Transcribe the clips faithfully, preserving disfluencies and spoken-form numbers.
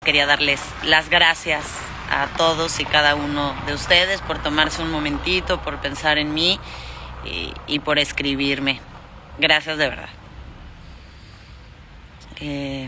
Quería darles las gracias a todos y cada uno de ustedes por tomarse un momentito, por pensar en mí y, y por escribirme. Gracias de verdad. Eh,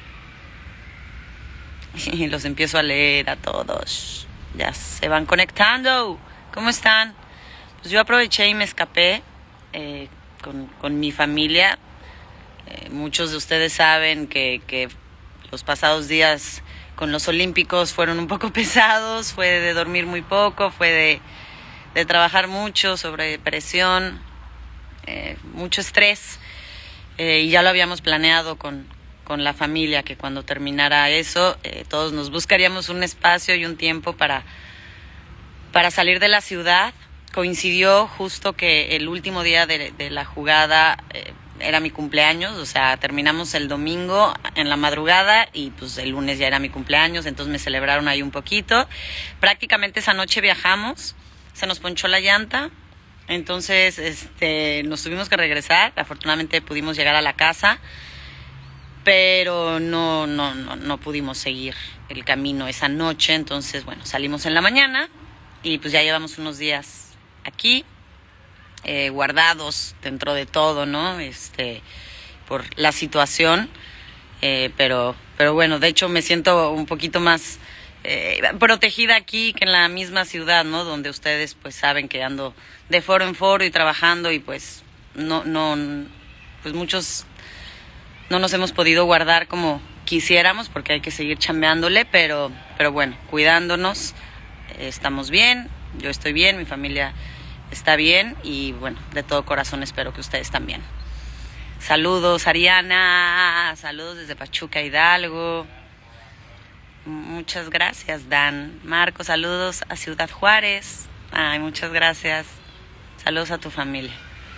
y los empiezo a leer a todos. Ya se van conectando. ¿Cómo están? Pues yo aproveché y me escapé eh, con, con mi familia. Eh, muchos de ustedes saben que, que los pasados días con los Olímpicos fueron un poco pesados. Fue de dormir muy poco, fue de, de trabajar mucho, sobre presión, eh, mucho estrés. Eh, y ya lo habíamos planeado con, con la familia, que cuando terminara eso, eh, todos nos buscaríamos un espacio y un tiempo para, para salir de la ciudad. Coincidió justo que el último día de, de la jugada eh, era mi cumpleaños, o sea, terminamos el domingo en la madrugada y pues el lunes ya era mi cumpleaños, entonces me celebraron ahí un poquito. Prácticamente esa noche viajamos, se nos ponchó la llanta, entonces este, nos tuvimos que regresar. Afortunadamente pudimos llegar a la casa, pero no, no, no, no pudimos seguir el camino esa noche. Entonces, bueno, salimos en la mañana y pues ya llevamos unos días aquí. Eh, guardados dentro de todo, ¿no? Este, por la situación, eh, pero, pero bueno, de hecho me siento un poquito más eh, protegida aquí que en la misma ciudad, ¿no? Donde ustedes pues saben que ando de foro en foro y trabajando y pues no, no, pues muchos no nos hemos podido guardar como quisiéramos porque hay que seguir chambeándole, pero, pero bueno, cuidándonos, eh, estamos bien, yo estoy bien, mi familia está bien y bueno, de todo corazón espero que ustedes también. Saludos Ariana, saludos desde Pachuca, Hidalgo. Muchas gracias Dan. Marco, saludos a Ciudad Juárez. Ay, muchas gracias. Saludos a tu familia.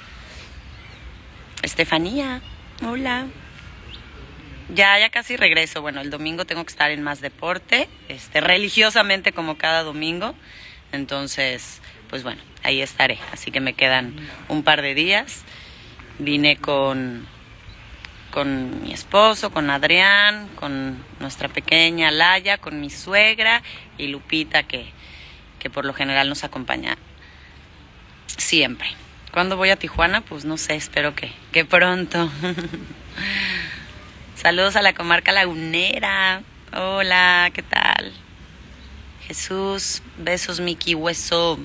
Estefanía, hola. Ya, ya casi regreso. Bueno, el domingo tengo que estar en Más Deporte, este, religiosamente como cada domingo. Entonces, pues bueno, ahí estaré. Así que me quedan un par de días. Vine con, con mi esposo, con Adrián, con nuestra pequeña Laya, con mi suegra y Lupita, que, que por lo general nos acompaña siempre. ¿Cuándo voy a Tijuana? Pues no sé, espero que, que pronto. Saludos a la comarca lagunera. Hola, ¿qué tal? Jesús, besos, Miki, hueso.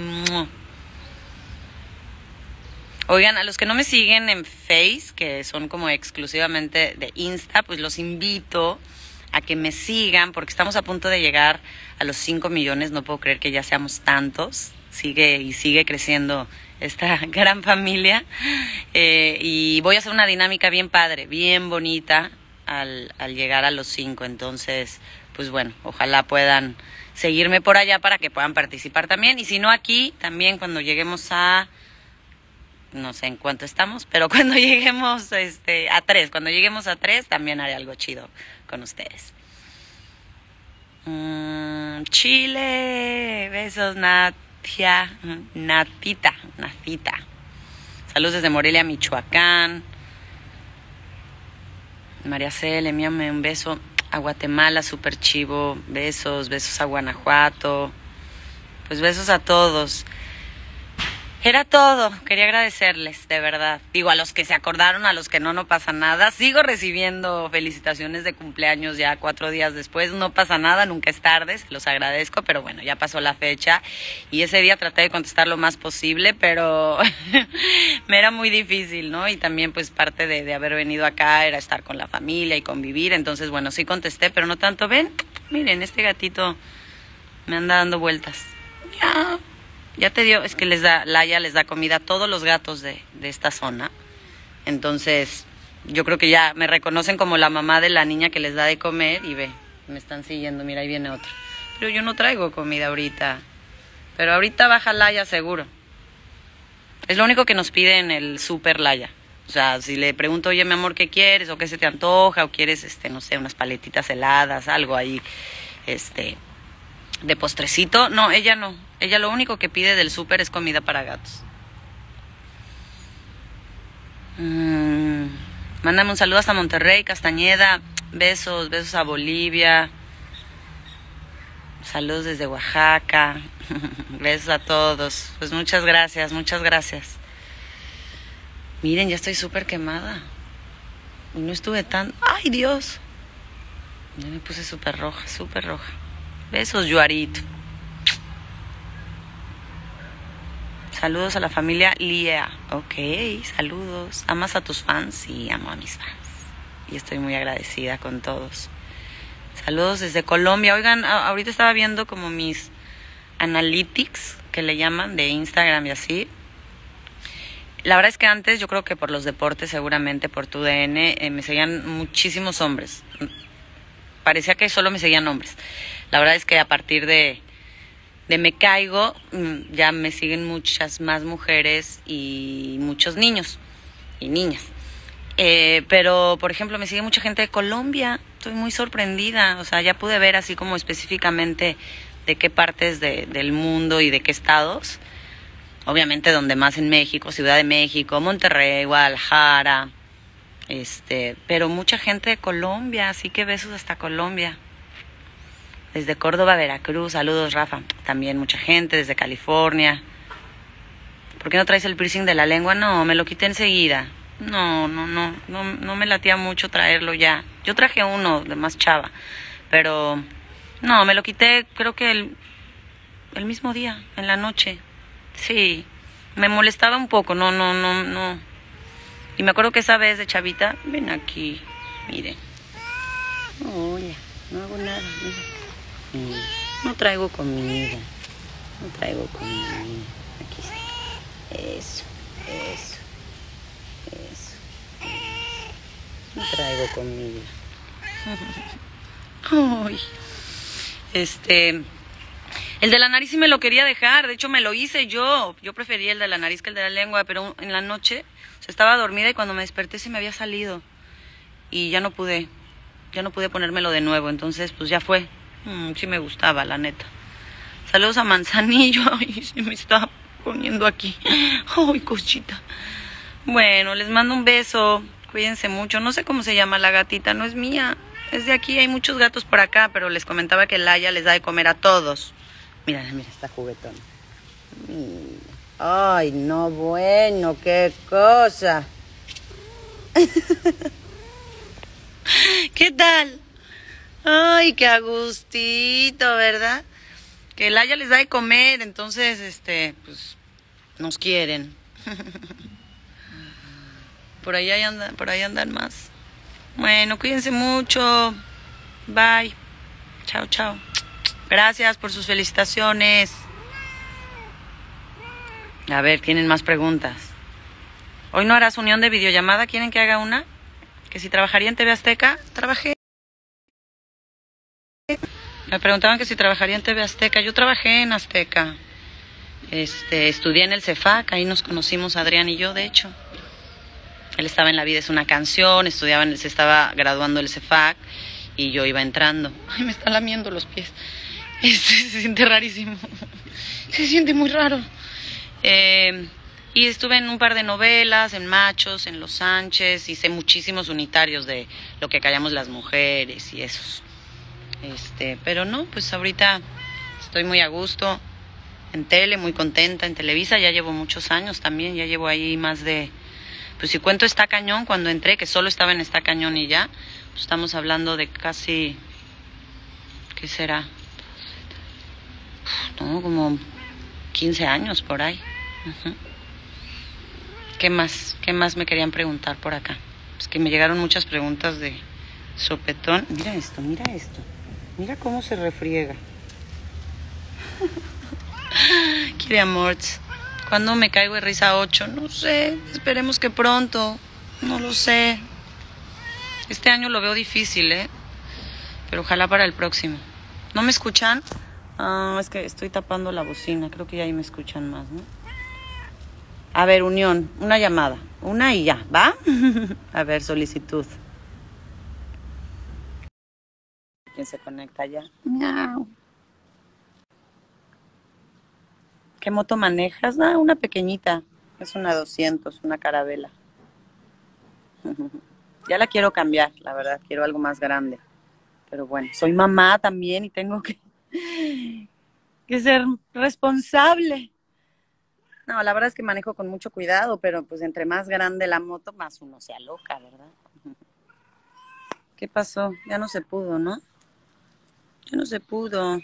Oigan, a los que no me siguen en Face, que son como exclusivamente de Insta, pues los invito a que me sigan, porque estamos a punto de llegar a los cinco millones. No puedo creer que ya seamos tantos. Sigue y sigue creciendo esta gran familia. Eh, y voy a hacer una dinámica bien padre, bien bonita al, al llegar a los cinco. Entonces, pues bueno, ojalá puedan seguirme por allá para que puedan participar también. Y si no, aquí también cuando lleguemos a, no sé en cuánto estamos, pero cuando lleguemos este, a tres, cuando lleguemos a tres también haré algo chido con ustedes. Mm, Chile, besos Natia, Natita, Natita. Saludos desde Morelia, Michoacán. María Cele, envíame un beso a Guatemala, súper chivo. Besos, besos a Guanajuato. Pues besos a todos. Era todo, quería agradecerles, de verdad. Digo, a los que se acordaron, a los que no, no pasa nada. Sigo recibiendo felicitaciones de cumpleaños ya cuatro días después. No pasa nada, nunca es tarde, se los agradezco. Pero bueno, ya pasó la fecha y ese día traté de contestar lo más posible, pero me era muy difícil, ¿no? Y también pues parte de, de haber venido acá era estar con la familia y convivir. Entonces, bueno, sí contesté, pero no tanto. Ven, miren, este gatito me anda dando vueltas. Ya. Ya te dio, es que les da, Laya les da comida a todos los gatos de, de esta zona. Entonces, yo creo que ya me reconocen como la mamá de la niña que les da de comer. Y ve, me están siguiendo, mira, ahí viene otro. Pero yo no traigo comida ahorita. Pero ahorita baja Laya seguro. Es lo único que nos pide en el súper Laya. O sea, si le pregunto, oye, mi amor, ¿qué quieres? O ¿qué se te antoja? O quieres, este, no sé, unas paletitas heladas, algo ahí, este, de postrecito. No, ella no. Ella lo único que pide del súper es comida para gatos. Mm, mándame un saludo hasta Monterrey, Castañeda. Besos, besos a Bolivia. Saludos desde Oaxaca. Besos a todos. Pues muchas gracias, muchas gracias. Miren, ya estoy súper quemada. No estuve tan... ¡Ay, Dios! Ya me puse súper roja, súper roja. Besos, Yuarito. Saludos a la familia Lía. Ok, saludos. ¿Amas a tus fans? Sí, amo a mis fans. Y estoy muy agradecida con todos. Saludos desde Colombia. Oigan, a- ahorita estaba viendo como mis analytics, que le llaman, de Instagram y así. La verdad es que antes, yo creo que por los deportes, seguramente por tu D N, eh, me seguían muchísimos hombres. Parecía que solo me seguían hombres. La verdad es que a partir de... de Me Caigo, ya me siguen muchas más mujeres y muchos niños y niñas. Eh, pero, por ejemplo, me sigue mucha gente de Colombia. Estoy muy sorprendida. O sea, ya pude ver así como específicamente de qué partes de, del mundo y de qué estados. Obviamente donde más en México, Ciudad de México, Monterrey, Guadalajara. Este, pero mucha gente de Colombia, así que besos hasta Colombia. Desde Córdoba, Veracruz, saludos Rafa, también mucha gente, desde California. ¿Por qué no traes el piercing de la lengua? No, me lo quité enseguida. No, no, no, no, no me latía mucho traerlo ya. Yo traje uno de más chava, pero no, me lo quité creo que el, el mismo día, en la noche. Sí, me molestaba un poco, no, no, no, no. Y me acuerdo que esa vez de chavita, ven aquí, miren. Hola, no hago nada, mira. No traigo comida, no traigo comida, aquí está. Eso, eso, eso, eso. No traigo comida. Ay, este, el de la nariz sí me lo quería dejar, de hecho me lo hice yo. Yo prefería el de la nariz que el de la lengua, pero en la noche, o sea, estaba dormida y cuando me desperté se me había salido. Y ya no pude, ya no pude ponérmelo de nuevo, entonces pues ya fue. Mm, sí me gustaba, la neta. Saludos a Manzanillo. Ay, se me está poniendo aquí. Ay, cosita. Bueno, les mando un beso. Cuídense mucho. No sé cómo se llama la gatita, no es mía. Es de aquí, hay muchos gatos por acá, pero les comentaba que Laia les da de comer a todos. Mira, mira, está juguetón. Mira. Ay, no, bueno, qué cosa. ¿Qué tal? Ay, qué a gustito, ¿verdad? Que Laia les da de comer, entonces, este, pues, nos quieren. Por ahí andan, por ahí andan más. Bueno, cuídense mucho. Bye. Chao, chao. Gracias por sus felicitaciones. A ver, ¿tienen más preguntas? Hoy no harás unión de videollamada. ¿Quieren que haga una? Que si trabajaría en T V Azteca. Trabajé. Me preguntaban que si trabajaría en T V Azteca. Yo trabajé en Azteca. Este, estudié en el CEFAC. Ahí nos conocimos Adrián y yo, de hecho. Él estaba en La vida es una canción. Estudiaba en el, se estaba graduando el CEFAC. Y yo iba entrando. Ay, me está lamiendo los pies. Este, se siente rarísimo. Se siente muy raro. Eh, y estuve en un par de novelas, en Machos, en Los Sánchez. Hice muchísimos unitarios de Lo que callamos las mujeres y esos. Este, pero no, pues ahorita estoy muy a gusto en tele, muy contenta en Televisa. Ya llevo muchos años también. Ya llevo ahí más de... Pues si cuento Está Cañón, cuando entré, que solo estaba en Está Cañón y ya, pues estamos hablando de casi, ¿qué será? No, como quince años por ahí. Uh-huh. ¿Qué más? ¿Qué más me querían preguntar por acá? Es que me llegaron muchas preguntas de sopetón. Mira esto, mira esto. Mira cómo se refriega. Quiere amores. ¿Cuándo me caigo de risa? Ocho, no sé, esperemos que pronto, no lo sé. Este año lo veo difícil, ¿eh? Pero ojalá para el próximo. ¿No me escuchan? Ah, es que estoy tapando la bocina, creo que ya ahí me escuchan más, ¿no? A ver, unión, una llamada, una y ya, ¿va? A ver, solicitud. ¿Quién se conecta ya? Miau. ¿Qué moto manejas? Ah, una pequeñita. Es una doscientos, una Carabela. Ya la quiero cambiar, la verdad. Quiero algo más grande. Pero bueno, soy mamá también y tengo que que ser responsable. No, la verdad es que manejo con mucho cuidado, pero pues entre más grande la moto, más uno se aloca, ¿verdad? ¿Qué pasó? Ya no se pudo, ¿no? Ya no se pudo.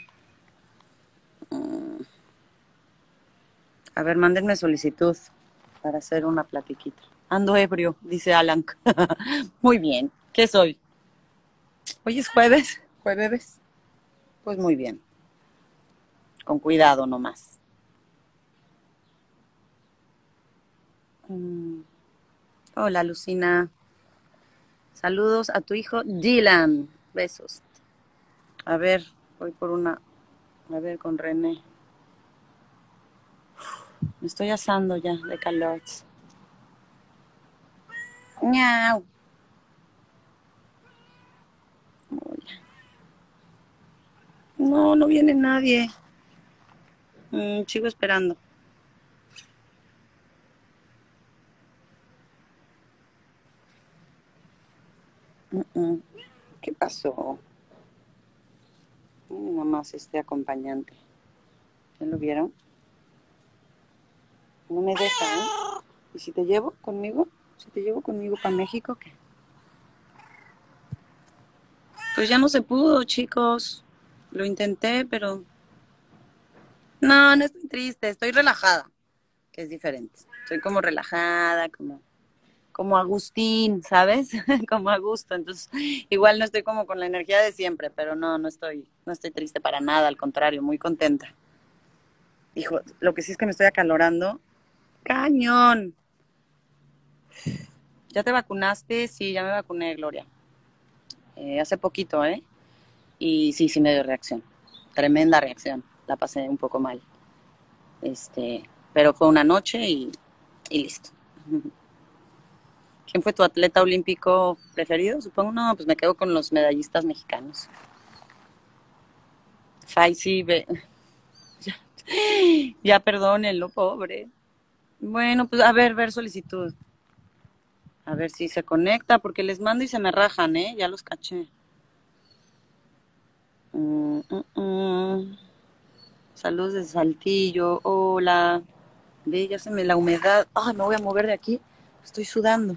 A ver, mándenme solicitud para hacer una platiquita. Ando ebrio, dice Alan. Muy bien. ¿Qué soy? Hoy es jueves. ¿Jueves? Pues muy bien. Con cuidado nomás. Mm. Hola, Lucina. Saludos a tu hijo Dylan. Besos. A ver, voy por una. A ver, con René. Me estoy asando ya de calor. Miau. No, no viene nadie. Mm, sigo esperando. Mm, mm. ¿Qué pasó? Nada más este acompañante. ¿Ya lo vieron? No me deja, ¿eh? ¿Y si te llevo conmigo? ¿Si te llevo conmigo para México, qué? Pues ya no se pudo, chicos. Lo intenté, pero... No, no estoy triste, estoy relajada, que es diferente. Estoy como relajada, como, como Agustín, ¿sabes? Como a gusto. Entonces, igual no estoy como con la energía de siempre, pero no, no estoy, no estoy triste para nada, al contrario, muy contenta. Hijo, lo que sí es que me estoy acalorando. ¡Cañón! ¿Ya te vacunaste? Sí, ya me vacuné, Gloria. Eh, hace poquito, ¿eh? Y sí, sí me dio reacción. Tremenda reacción. La pasé un poco mal. Este, pero fue una noche y, y listo. ¿Quién fue tu atleta olímpico preferido? Supongo, no, pues me quedo con los medallistas mexicanos. Faisy, ve. Ya, ya perdónenlo, pobre. Bueno, pues a ver, ver solicitud. A ver si se conecta, porque les mando y se me rajan, ¿eh? Ya los caché. Mm, mm, mm. Saludos de Saltillo. Hola. Ve, ya se me la humedad. Ay, me voy a mover de aquí. Estoy sudando.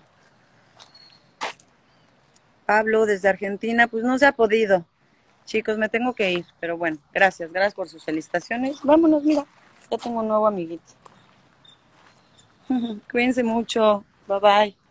Pablo, desde Argentina, pues no se ha podido. Chicos, me tengo que ir, pero bueno, gracias, gracias por sus felicitaciones. Vámonos, mira, ya tengo un nuevo amiguito. Cuídense mucho. Bye bye.